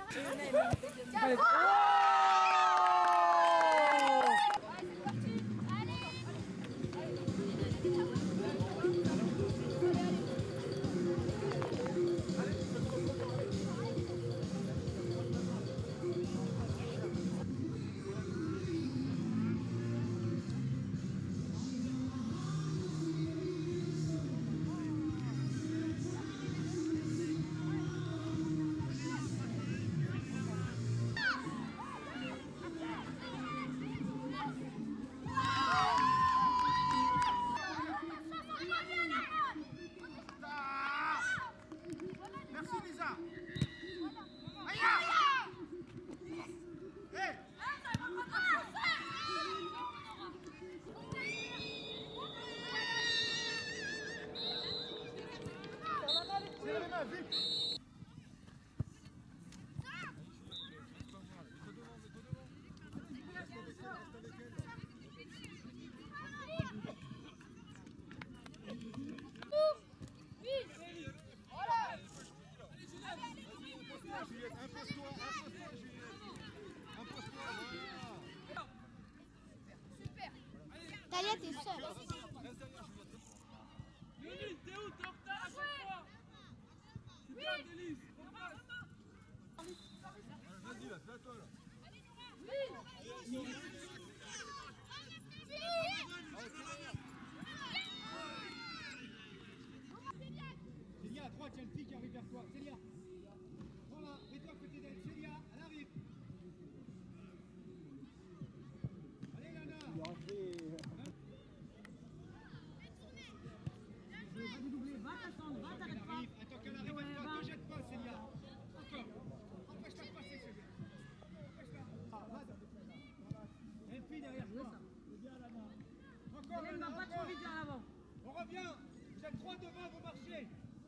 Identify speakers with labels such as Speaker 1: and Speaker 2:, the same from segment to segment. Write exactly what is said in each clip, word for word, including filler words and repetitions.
Speaker 1: Allez. Oh
Speaker 2: Juliette, impose-toi, impose-toi Juliette. Impose-toi, voilà.
Speaker 3: Super. Talia, t'es seule.
Speaker 2: Reste derrière Juliette.
Speaker 4: Delis, t'es où? T'es en retard à chaque fois. C'est bien, Delis.
Speaker 2: Vas-y là, fais à toi là.
Speaker 3: Oui.
Speaker 5: Célia, à droite, il y a une fille qui arrive vers toi. Célia. Voilà, mets-toi à côté d'elle. Célia, elle arrive. Allez, Lana.
Speaker 1: Va dédoubler, va t'attendre, va t'arrêter pas.
Speaker 5: Attends qu'elle arrive à toi, ne jette pas, Célia. Encore. Empêche-la de passer, Célia. Empêche-la. Ah, vas-y. Il y a une fille derrière toi. C'est bien, Lana. Encore,
Speaker 1: Elle
Speaker 5: Lana,
Speaker 1: va pas trop
Speaker 5: encore.
Speaker 1: vite vers l'avant.
Speaker 5: On revient. Vous êtes trois devant, vous marchez.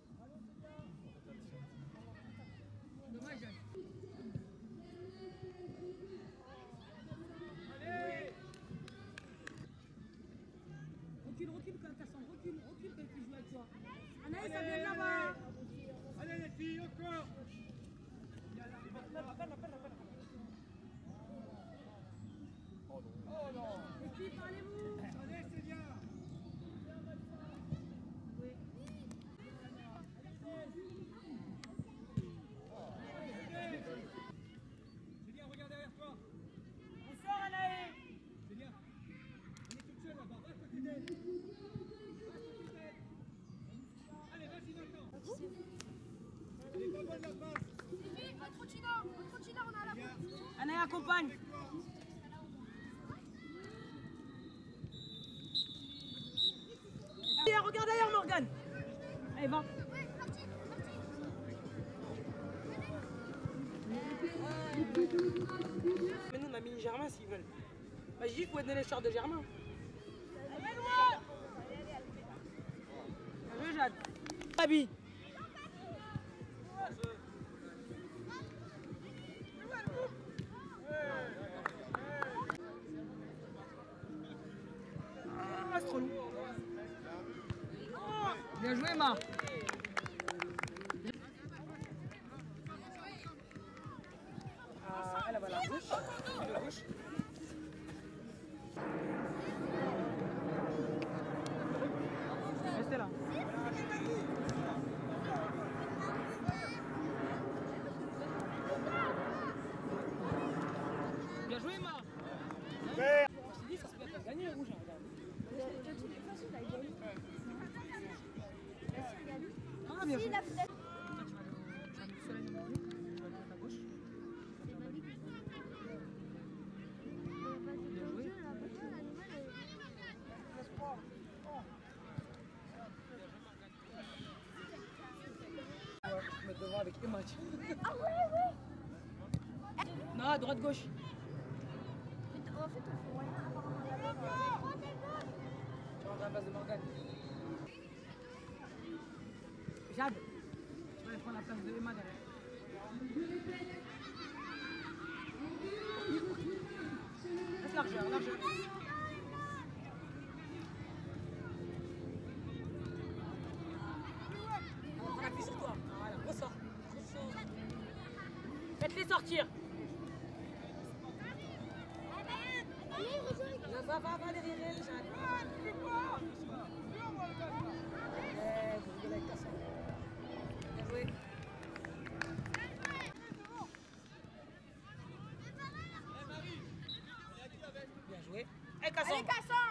Speaker 1: Dommage, Jacques.
Speaker 5: Allez.
Speaker 1: Recule, recule quand Cassandre, recule, recule quand il joue avec toi. Anaïs, ça vient de là-bas.
Speaker 5: Allez les filles, encore. Oh non.
Speaker 1: Les filles, parlez-vous.
Speaker 5: Allez, c'est bien.
Speaker 1: Oui.
Speaker 5: Célia, regarde derrière toi.
Speaker 1: On sort, Anaïs.
Speaker 5: Célia, on est toute seule là-bas. Va à côté d'elle. Va à côté d'elle. Allez, vas-y maintenant. Elle est pas bonne la passe.
Speaker 3: Fifi, entre Tina, entre Tina, on a la
Speaker 5: Bien.
Speaker 1: Anaïs, accompagne.
Speaker 5: Avec toi.
Speaker 1: Allez, regarde d'ailleurs, Morgane. Allez, va.
Speaker 3: Oui, parti, parti.
Speaker 1: Mais nous, on a mis Germain s'ils veulent. Bah, j'ai dit qu'il faut donner les shorts de Germain. Allez, loin. Bien joué, Jade. Fabi. Ah, c'est trop lourd. Oh, bien joué, Ma. Ah, elle va à la gauche. À gauche. Restez là. Bien joué, Ma.
Speaker 5: Ouais.
Speaker 1: On s'est dit, ça se peut pas gagner le rouge.
Speaker 3: De toute façon, il a gagné.
Speaker 1: Ah, bien
Speaker 3: Si,
Speaker 1: joué.
Speaker 3: il a peut-être.
Speaker 1: Toi, tu vas aller au, tu vas aller au soleil de Montpellier, tu vas aller à ta gauche. Bien joué. Ouais, je me devant avec Emma.
Speaker 3: Ah ouais, ouais.
Speaker 1: Non, à droite, gauche.
Speaker 3: En fait, on fait rien apparemment là-bas.
Speaker 1: Tu rentres à la place de Morgane. Jade, tu vas aller prendre la place de Emma derrière. Laisse largeur, largeur. On prend la piste sur toi. Voilà, ressort. Ressort. Faites-les sortir. Va, va, va derrière elle, Jeanne. Eh, vous rigolez avec ta soeur. Bien joué. Bien joué. Eh, Casson.
Speaker 3: Allez, Casson.